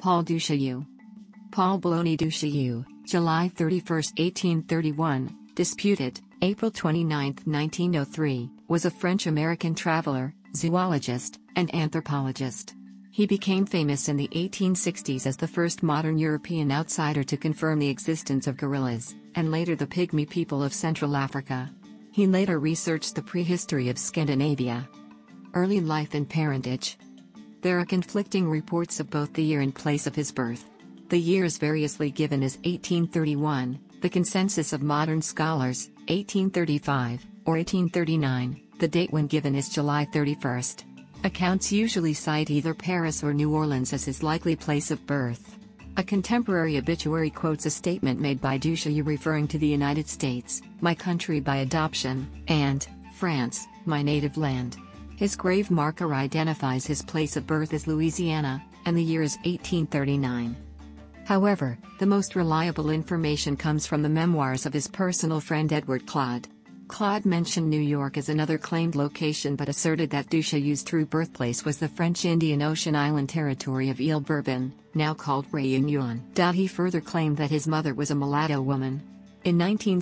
Paul Duchaillu. Paul Belloni Duchaillu, July 31, 1831, disputed, April 29, 1903, was a French-American traveler, zoologist, and anthropologist. He became famous in the 1860s as the first modern European outsider to confirm the existence of gorillas, and later the Pygmy people of Central Africa. He later researched the prehistory of Scandinavia. Early life and parentage. There are conflicting reports of both the year and place of his birth. The year is variously given as 1831, the consensus of modern scholars, 1835, or 1839, the date when given is July 31. Accounts usually cite either Paris or New Orleans as his likely place of birth. A contemporary obituary quotes a statement made by Duchaillu referring to the United States, my country by adoption, and France, my native land. His grave marker identifies his place of birth as Louisiana, and the year is 1839. However, the most reliable information comes from the memoirs of his personal friend Edward Claude. Claude mentioned New York as another claimed location but asserted that Duchaillu's true birthplace was the French Indian Ocean island territory of Ile Bourbon, now called Réunion. He further claimed that his mother was a mulatto woman. In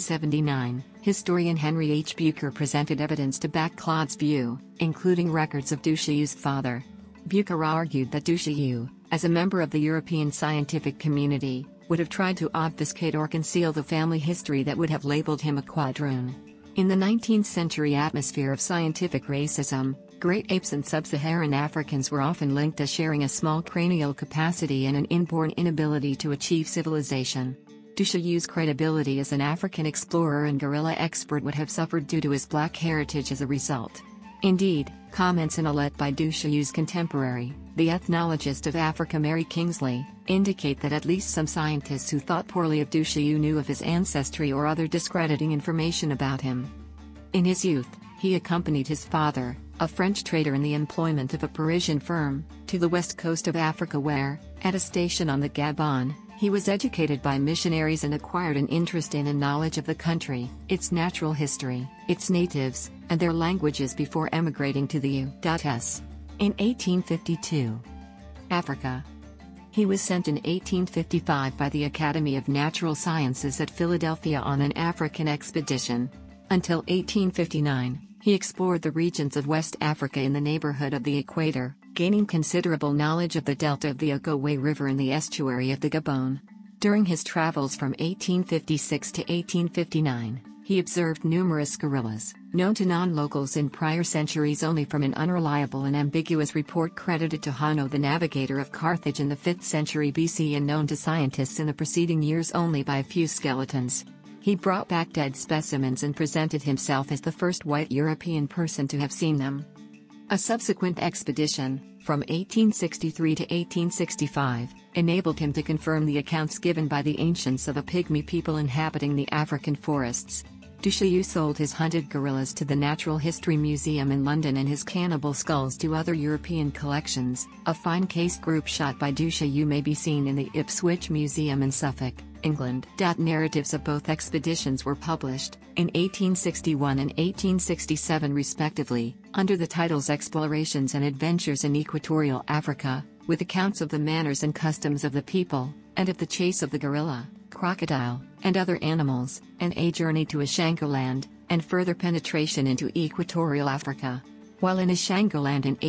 1979, historian Henry H. Bucher presented evidence to back Claude's view, including records of Duchaillu's father. Bucher argued that Duchaillu, as a member of the European scientific community, would have tried to obfuscate or conceal the family history that would have labeled him a quadroon. In the 19th century atmosphere of scientific racism, great apes and sub-Saharan Africans were often linked as sharing a small cranial capacity and an inborn inability to achieve civilization. Duchaillu's credibility as an African explorer and gorilla expert would have suffered due to his black heritage as a result. Indeed, comments in a letter by Duchaillu's contemporary, the ethnologist of Africa Mary Kingsley, indicate that at least some scientists who thought poorly of Duchaillu knew of his ancestry or other discrediting information about him. In his youth, he accompanied his father, a French trader in the employment of a Parisian firm, to the west coast of Africa where, at a station on the Gabon, he was educated by missionaries and acquired an interest in and knowledge of the country, its natural history, its natives, and their languages before emigrating to the U.S. in 1852. Africa. He was sent in 1855 by the Academy of Natural Sciences at Philadelphia on an African expedition. Until 1859, he explored the regions of West Africa in the neighborhood of the equator, gaining considerable knowledge of the delta of the Ogowe River and the estuary of the Gabon. During his travels from 1856 to 1859, he observed numerous gorillas, known to non-locals in prior centuries only from an unreliable and ambiguous report credited to Hanno the navigator of Carthage in the 5th century BC and known to scientists in the preceding years only by a few skeletons. He brought back dead specimens and presented himself as the first white European person to have seen them. A subsequent expedition, from 1863 to 1865, enabled him to confirm the accounts given by the ancients of a pygmy people inhabiting the African forests. Duchaillu sold his hunted gorillas to the Natural History Museum in London and his cannibal skulls to other European collections. A fine case group shot by Duchaillu may be seen in the Ipswich Museum in Suffolk, England. Narratives of both expeditions were published, in 1861 and 1867 respectively, under the titles Explorations and Adventures in Equatorial Africa, with accounts of the manners and customs of the people, and of the chase of the gorilla, crocodile, and other animals, and A Journey to Ashangoland, and further penetration into Equatorial Africa. While in Ashangoland in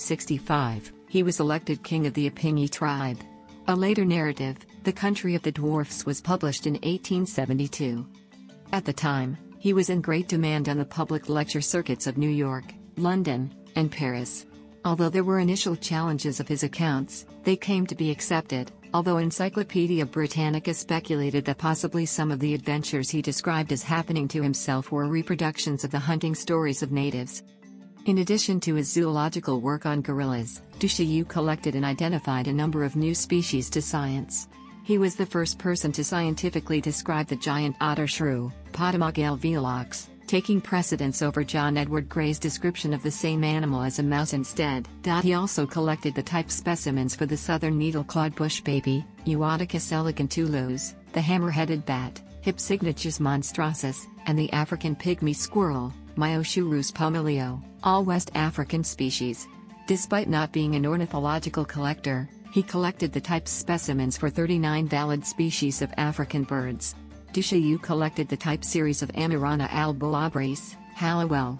1865, he was elected king of the Apingi tribe. A later narrative, The Country of the Dwarfs, was published in 1872. At the time, he was in great demand on the public lecture circuits of New York, London, and Paris. Although there were initial challenges of his accounts, they came to be accepted, although Encyclopaedia Britannica speculated that possibly some of the adventures he described as happening to himself were reproductions of the hunting stories of natives. In addition to his zoological work on gorillas, Duchaillu collected and identified a number of new species to science. He was the first person to scientifically describe the giant otter shrew, Potamogeale velox, taking precedence over John Edward Gray's description of the same animal as a mouse instead. He also collected the type specimens for the southern needle-clawed bush baby, Euodicus elegantulus, the hammer-headed bat, Hypsignathus monstrosus, and the African pygmy squirrel, Myosurus pomelio, all West African species. Despite not being an ornithological collector, He collected the type specimens for 39 valid species of African birds. Duchaillu collected the type series of Amirana al-Bulabris, Halliwell,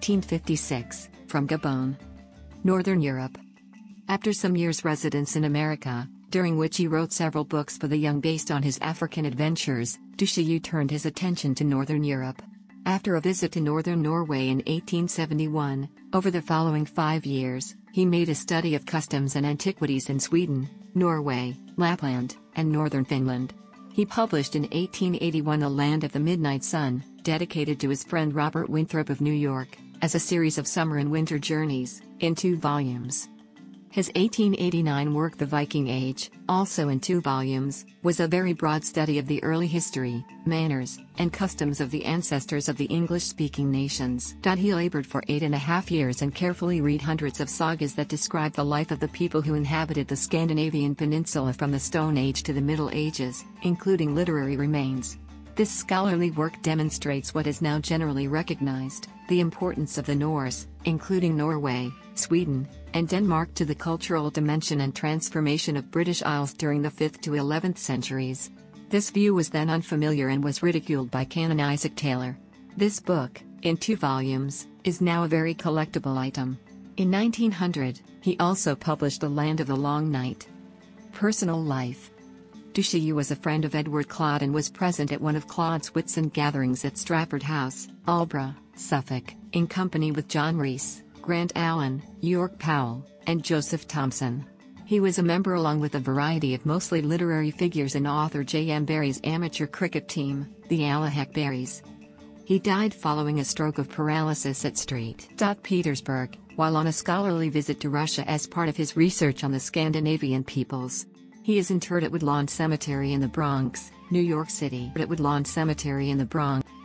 1856, from Gabon, Northern Europe. After some years' residence in America, during which he wrote several books for the young based on his African adventures, Duchaillu turned his attention to Northern Europe. After a visit to northern Norway in 1871, over the following 5 years, he made a study of customs and antiquities in Sweden, Norway, Lapland, and northern Finland. He published in 1881 The Land of the Midnight Sun, dedicated to his friend Robert Winthrop of New York, as a series of summer and winter journeys, in 2 volumes. His 1889 work The Viking Age, also in 2 volumes, was a very broad study of the early history, manners, and customs of the ancestors of the English-speaking nations. He labored for 8.5 years and carefully read hundreds of sagas that describe the life of the people who inhabited the Scandinavian peninsula from the Stone Age to the Middle Ages, including literary remains. This scholarly work demonstrates what is now generally recognized, the importance of the Norse, including Norway, Sweden, and Denmark, to the cultural dimension and transformation of British Isles during the 5th to 11th centuries. This view was then unfamiliar and was ridiculed by Canon Isaac Taylor. This book, in 2 volumes, is now a very collectible item. In 1900, he also published The Land of the Long Night. Personal life. Duchaillu was a friend of Edward Clodd and was present at one of Clodd's Whitsun gatherings at Strafford House, Aldborough, Suffolk, in company with John Rees, Grant Allen, York Powell, and Joseph Thomson. He was a member along with a variety of mostly literary figures and author J. M. Barrie's amateur cricket team, the Allahabad Berries. He died following a stroke of paralysis at St. Petersburg, while on a scholarly visit to Russia as part of his research on the Scandinavian peoples. He is interred at Woodlawn Cemetery in the Bronx, New York City. At Woodlawn Cemetery in the Bronx.